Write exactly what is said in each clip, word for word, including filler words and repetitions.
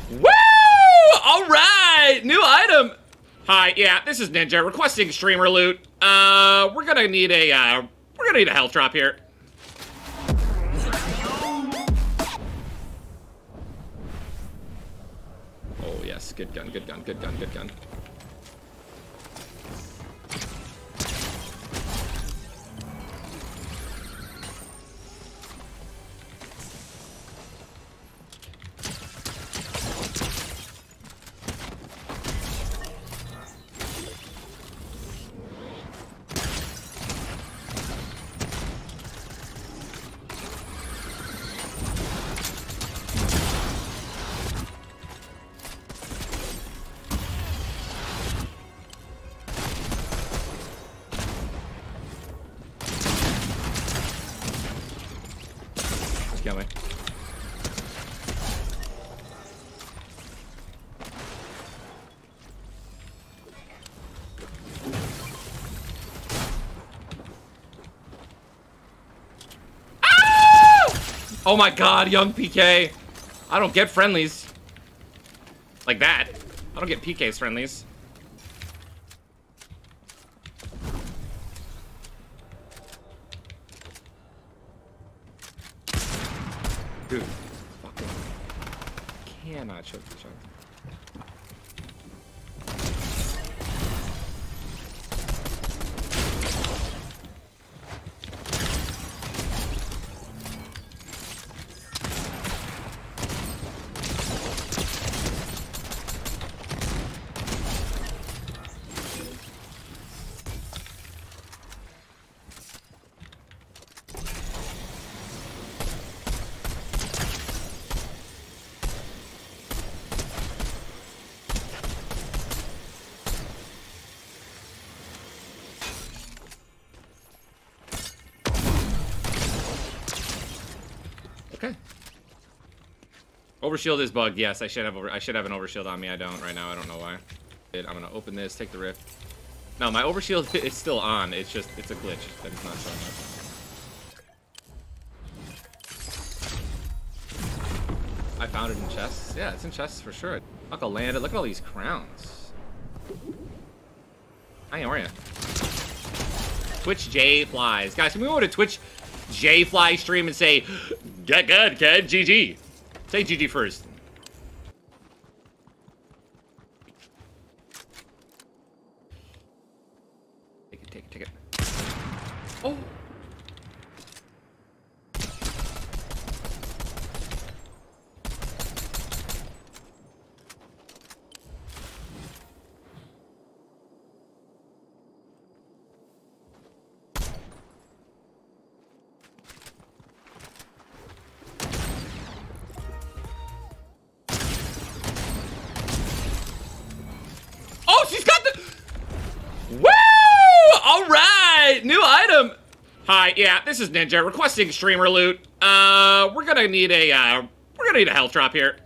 Woo! All right, new item. Hi, yeah, this is Ninja requesting streamer loot. Uh, we're gonna need a, uh, we're gonna need a health drop here. Oh yes, good gun, good gun, good gun, good gun. Kill me. Oh my god, young P K. I don't get friendlies. Like that. I don't get P K's friendlies. Dude, fucking cannot choke the chunk. Okay. Overshield is bugged. Yes, I should have over I should have an overshield on me. I don't right now. I don't know why. I'm gonna open this, take the rift. No, my overshield is still on. It's just it's a glitch that it's not showing up. I found it in chests. Yeah, it's in chests for sure. Fuck, I'll land it. Look at all these crowns. Hi, how are you? Twitch J Flies. Guys, can we go to Twitch J Fly stream and say, get good, kid, G G. Say G G first. Take it, take it, take it. Oh. She's got the... Woo! All right, new item. Hi, yeah, this is Ninja requesting streamer loot. Uh, we're gonna need a, uh, we're gonna need a health drop here.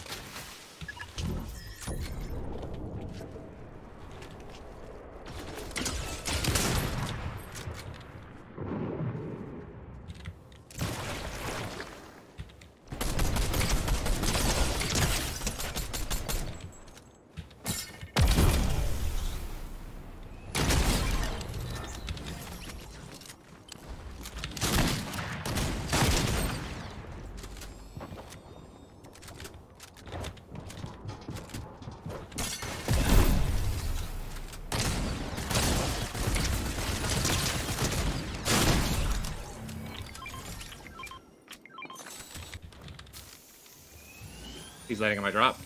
He's landing on my drop.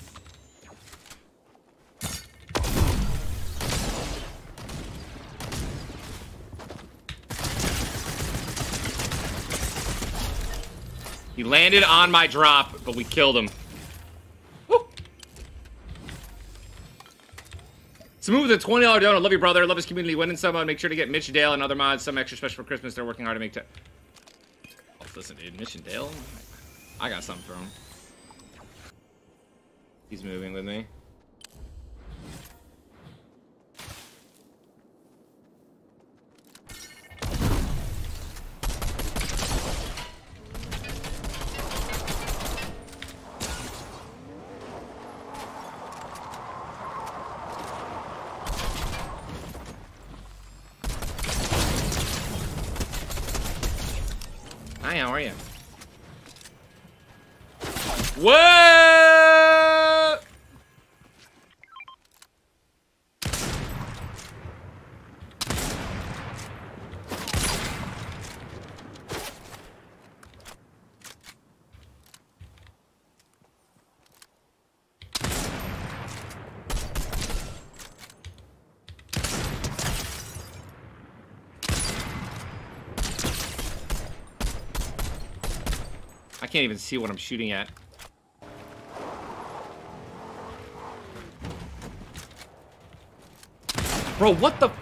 He landed on my drop, but we killed him. Woo. Smooth, a twenty dollar donut. Love you, brother. Love his community. Winning someone. Make sure to get Mitch Dale and other mods. Some extra special for Christmas. They're working hard to make it. Oh, listen, dude. Mitch Dale? I got something for him. He's moving with me. how are you? What? I can't even see what I'm shooting at. Bro, what the?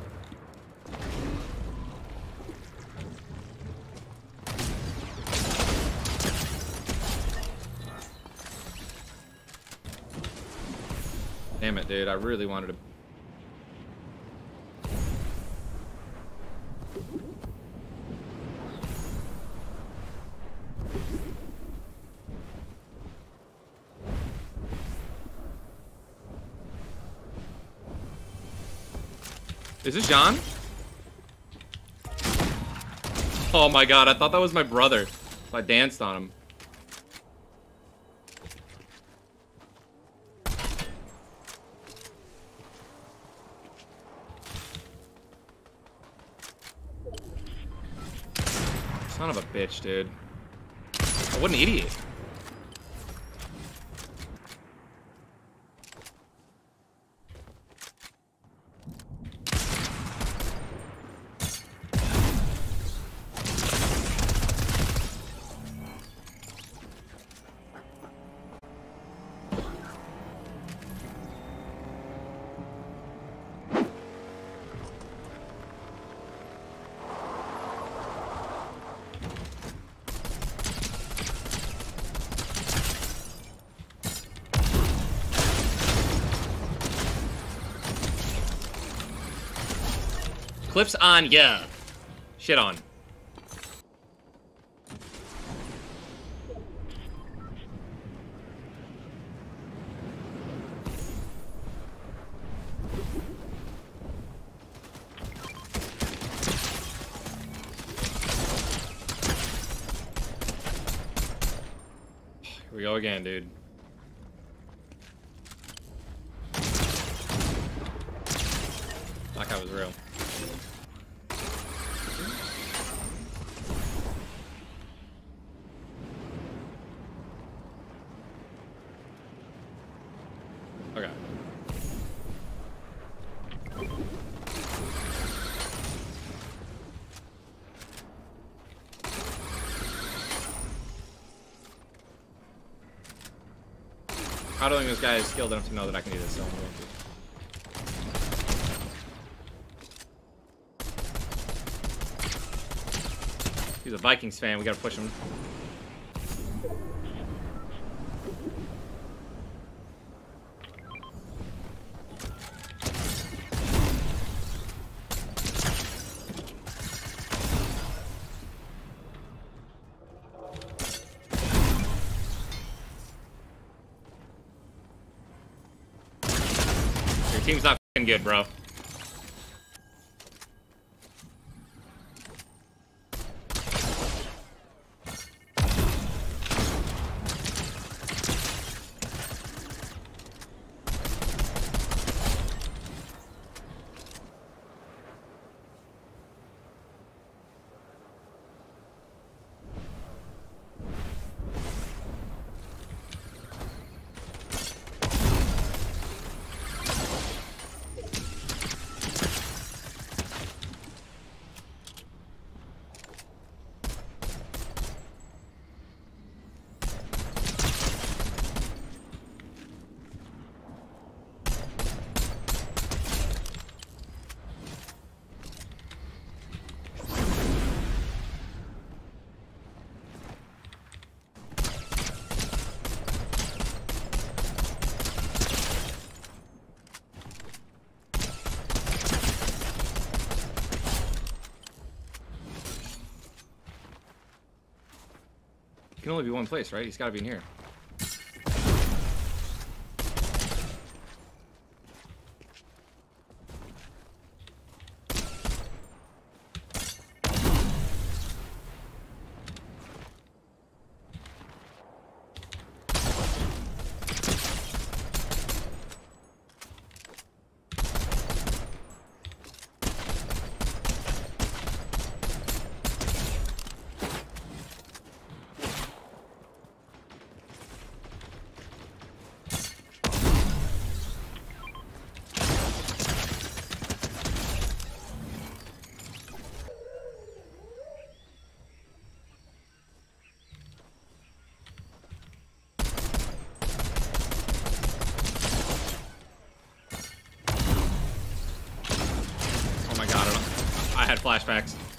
Damn it, dude. I really wanted to. Is this John? Oh my god, I thought that was my brother. So I danced on him. Son of a bitch, dude. Oh, what an idiot. Clips on, yeah. Shit on. Here we go again, dude. That guy was real. Okay. I don't think this guy is skilled enough to know that I can do this, so I'm going to. He's a Vikings fan, we gotta push him. Your team's not f***ing good, bro. He can only be one place, right? He's gotta be in here. flashbacks.